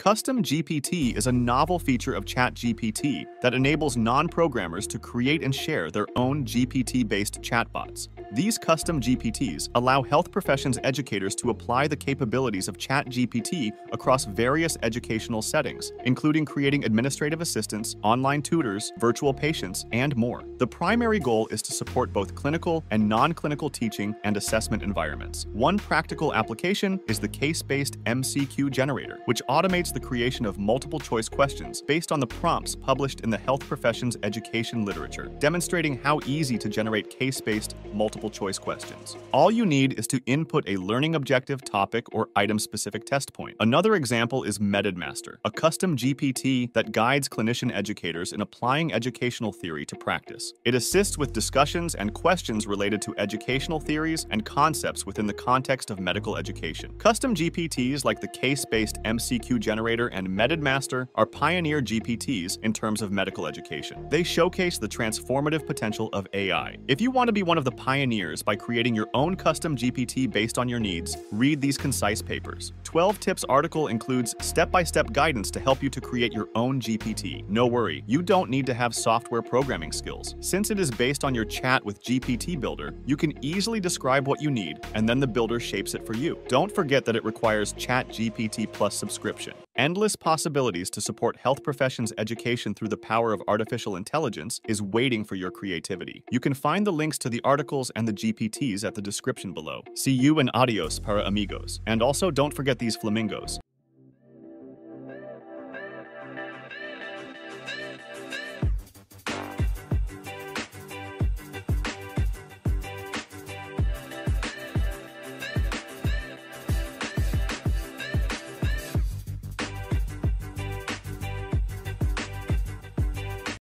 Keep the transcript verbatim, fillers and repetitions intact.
Custom G P T is a novel feature of ChatGPT that enables non-programmers to create and share their own G P T-based chatbots. These custom G P Ts allow health professions educators to apply the capabilities of ChatGPT across various educational settings, including creating administrative assistants, online tutors, virtual patients, and more. The primary goal is to support both clinical and non-clinical teaching and assessment environments. One practical application is the case-based M C Q generator, which automates the creation of multiple-choice questions based on the prompts published in the health professions education literature, demonstrating how easy to generate case-based multiple choice questions. All you need is to input a learning objective, topic, or item-specific test point. Another example is MededMaster, a custom G P T that guides clinician educators in applying educational theory to practice. It assists with discussions and questions related to educational theories and concepts within the context of medical education. Custom G P Ts like the case-based M C Q generator and MededMaster are pioneer G P Ts in terms of medical education. They showcase the transformative potential of A I. If you want to be one of the pioneers by creating your own custom G P T based on your needs, read these concise papers. twelve Tips article includes step-by-step guidance to help you to create your own G P T. No worry, you don't need to have software programming skills. Since it is based on your chat with G P T Builder, you can easily describe what you need, and then the builder shapes it for you. Don't forget that it requires ChatGPT Plus subscription. Endless possibilities to support health professions education through the power of artificial intelligence is waiting for your creativity. You can find the links to the articles and the G P Ts at the description below. See you and adios para amigos. And also don't forget these flamingos.